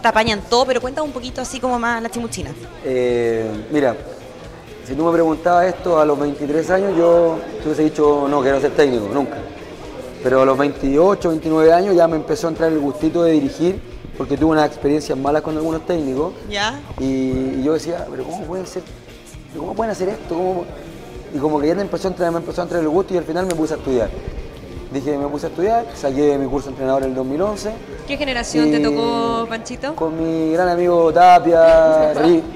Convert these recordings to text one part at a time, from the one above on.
te apañan todo, pero cuenta un poquito así como más la chimuchina. Mira, si tú me preguntabas esto a los 23 años, yo te hubiese dicho, no, quiero ser técnico, nunca. Pero a los 28, 29 años ya me empezó a entrar el gustito de dirigir, porque tuve unas experiencias malas con algunos técnicos. ¿Ya? Y yo decía, pero ¿cómo pueden hacer esto? Y como que ya me empezó a entrar el gusto y al final me puse a estudiar. Me puse a estudiar, saqué mi curso de entrenador en el 2011. ¿Qué generación te tocó, Panchito? Con mi gran amigo Tapia,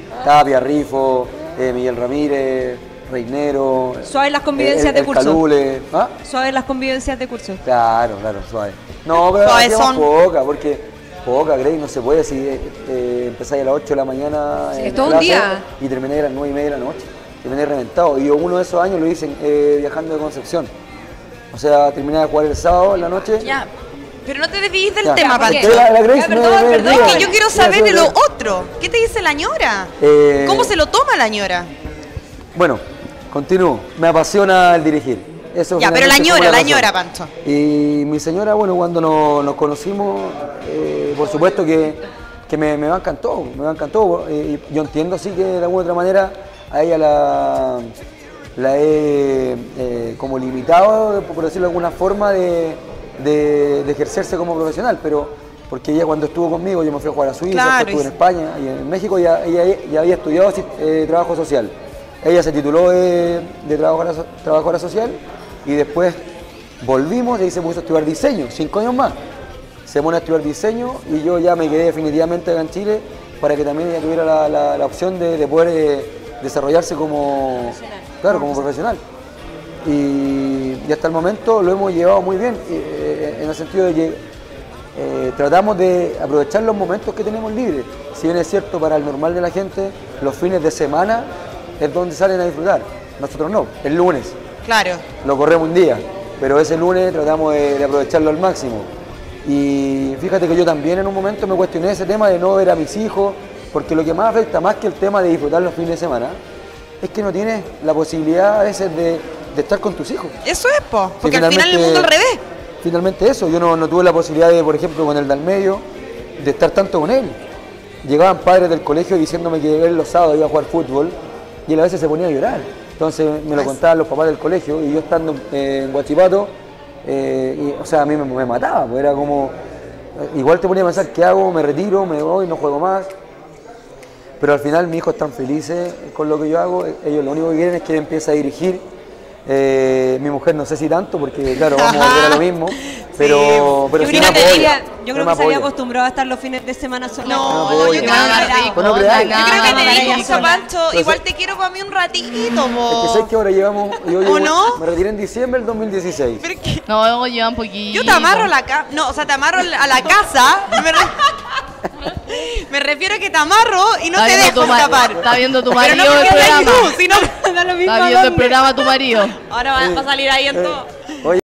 Rifo, Miguel Ramírez, Reinero. Suave las convivencias de curso. Calule. ¿Ah? Suave las convivencias de curso. Claro, suave. No, pero hacíamos poca, Grey, no se puede si empezáis a las 8 de la mañana sí, es todo un día. Y terminé a las 9:30 de la noche. Terminé reventado. Y yo uno de esos años lo hice viajando de Concepción. O sea, terminé de jugar el sábado en la noche. Ya, pero no te desvíes del tema, Pancho. Perdón, es que yo quiero saber de lo otro. ¿Qué te dice la ñora? ¿Cómo se lo toma la ñora? Bueno, continúo. Me apasiona el dirigir. Eso ya, pero la ñora, Pancho. Y mi señora, bueno, cuando nos conocimos, por supuesto que me bancan todo, y yo entiendo sí que de alguna otra manera a ella la he como limitado, por decirlo de alguna forma, de ejercerse como profesional, pero porque ella cuando estuvo conmigo, yo me fui a jugar a Suiza, claro, estuve en España y en México, ella había estudiado trabajo social. Ella se tituló de trabajadora social y después volvimos y ahí se puso a estudiar diseño, 5 años más. Se pone a estudiar diseño y yo ya me quedé definitivamente acá en Chile para que también ella tuviera la opción de poder desarrollarse como profesional. Y hasta el momento lo hemos llevado muy bien, en el sentido de que tratamos de aprovechar los momentos que tenemos libres. Si bien es cierto, para el normal de la gente, los fines de semana es donde salen a disfrutar. Nosotros no, el lunes. Claro. Lo corremos un día, pero ese lunes tratamos de aprovecharlo al máximo. Y fíjate que yo también en un momento me cuestioné ese tema de no ver a mis hijos, porque lo que más afecta, más que el tema de disfrutar los fines de semana, es que no tienes la posibilidad a veces de estar con tus hijos. Eso es, porque al final el mundo al revés. Finalmente eso, yo no tuve la posibilidad de, por ejemplo, con el del medio, de estar tanto con él. Llegaban padres del colegio diciéndome que él los sábados iba a jugar fútbol y él a veces se ponía a llorar. Entonces me lo contaban los papás del colegio y yo estando en Huachipato, o sea, a mí me mataba, pues era como, igual te ponía a pensar, ¿qué hago? Me retiro, me voy, no juego más. Pero al final mis hijos están felices con lo que yo hago, ellos lo único que quieren es que empiece a dirigir. Mi mujer no sé si tanto, porque claro, vamos a volver a lo mismo, pero yo sí creo me apoya. Yo creo que se había acostumbrado a estar los fines de semana solo. No, yo creo que te digo eso, Pancho, igual te quiero para mí un ratito, po. Es que sabes que ahora yo no? me retiré en diciembre del 2016. No, lleva un poquito. Yo te amarro a la casa, no, o sea, te amarro a la casa, me refiero a que te amarro y no te dejo escapar. Está viendo tu marido pero no el programa. Sino, Está viendo el programa tu marido. Ahora va a salir ahí en todo.